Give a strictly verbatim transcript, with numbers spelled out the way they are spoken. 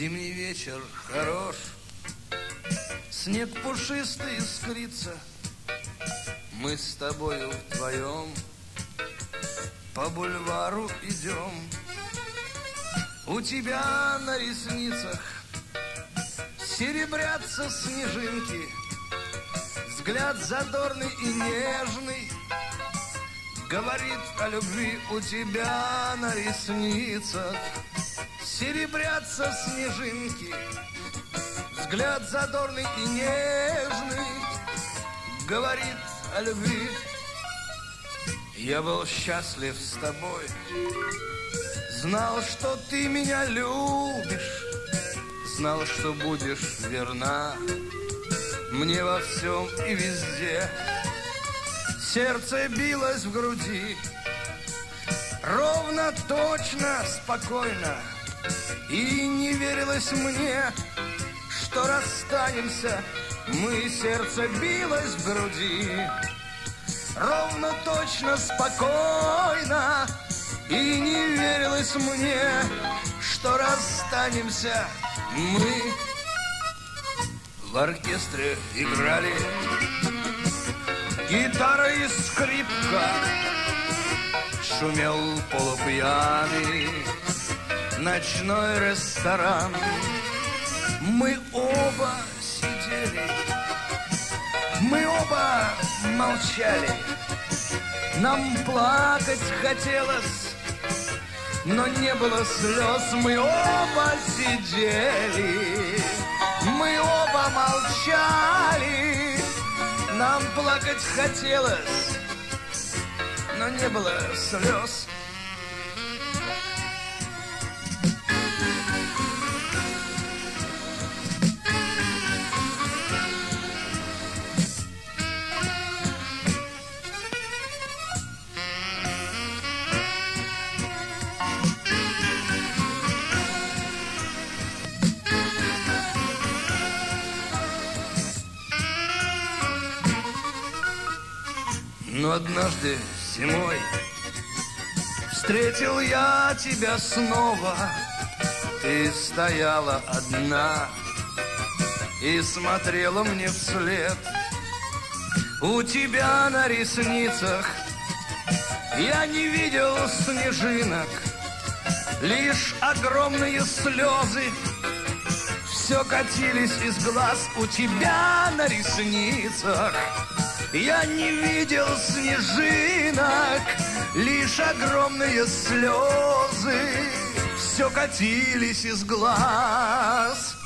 Зимний вечер хорош, снег пушистый искрится. Мы с тобою вдвоем по бульвару идем. У тебя на ресницах серебрятся снежинки. Взгляд задорный и нежный говорит о любви. У тебя на ресницах серебрятся снежинки. Взгляд задорный и нежный говорит о любви. Я был счастлив с тобой, знал, что ты меня любишь, знал, что будешь верна мне во всем и везде. Сердце билось в груди ровно, точно, спокойно, и не верилось мне, что расстанемся мы. Сердце билось в груди ровно, точно, спокойно, и не верилось мне, что расстанемся мы. В оркестре играли гитара и скрипка, шумел полупьяный ночной ресторан. Мы оба сидели, мы оба молчали. Нам плакать хотелось, но не было слез. Мы оба сидели, мы оба молчали. Нам плакать хотелось, но не было слез. Но однажды зимой встретил я тебя снова. Ты стояла одна и смотрела мне вслед. У тебя на ресницах я не видел снежинок, лишь огромные слезы все катились из глаз. У тебя на ресницах я не видел снежинок, лишь огромные слезы все катились из глаз.